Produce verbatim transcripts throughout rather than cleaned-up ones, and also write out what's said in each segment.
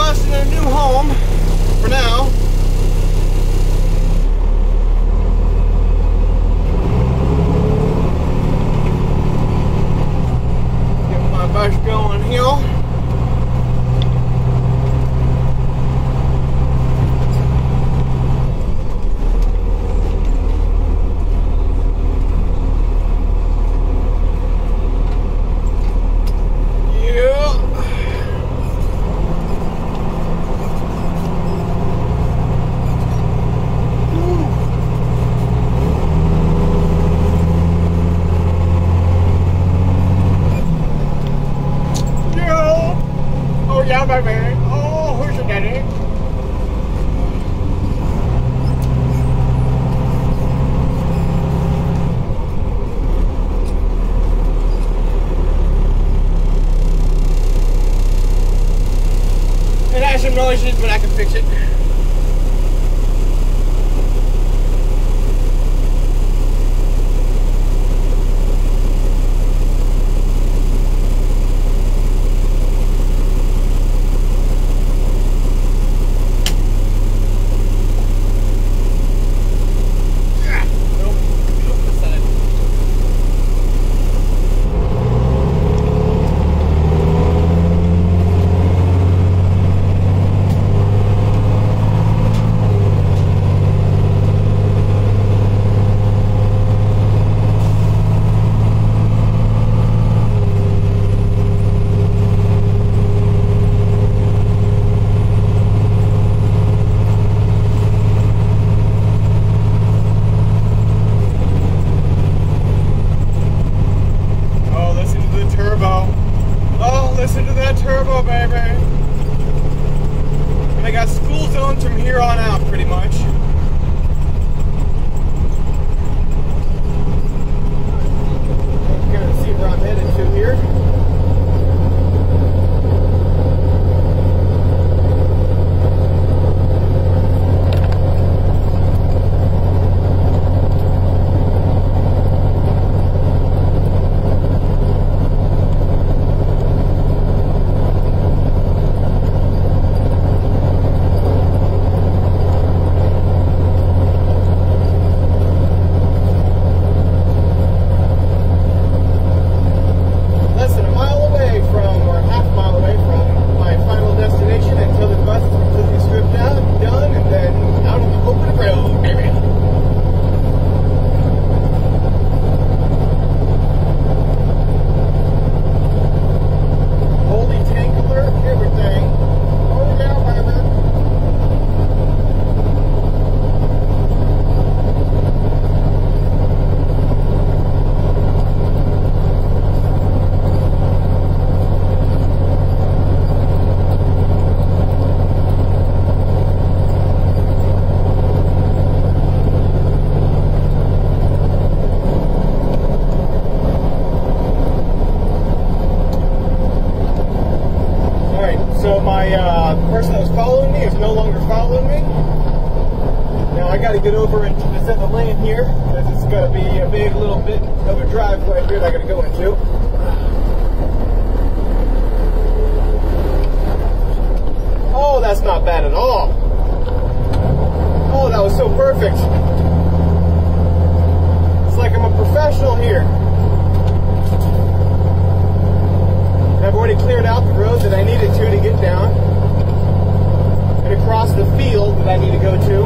bus in a new home for now. Get my bus going here. Yeah, baby. Oh, who's your daddy? It has some noises, but I can fix it. Listen to that turbo, baby. And I got school zones from here on out, pretty much. Kind of see where I'm headed to here. Get over into this other lane here, because it's going to be a big little bit of a driveway here that I got to go into. Oh, that's not bad at all. Oh, that was so perfect. It's like I'm a professional here. And I've already cleared out the road that I needed to to get down, and across the field that I need to go to.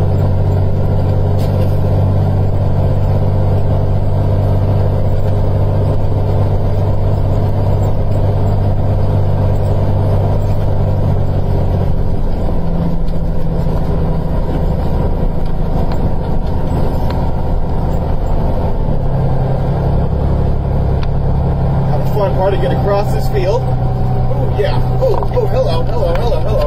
To get across this field. Oh yeah. Oh, oh, hello, hello, hello, hello.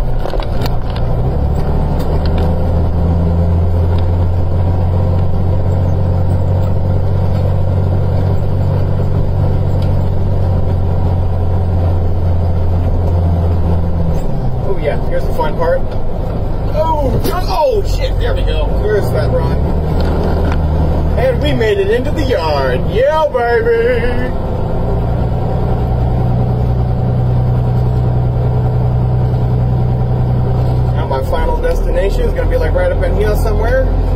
Oh yeah, here's the fun part. Oh, oh shit, there we go. There's that run. And we made it into the yard. Yeah, baby. gonna be like right up in here somewhere.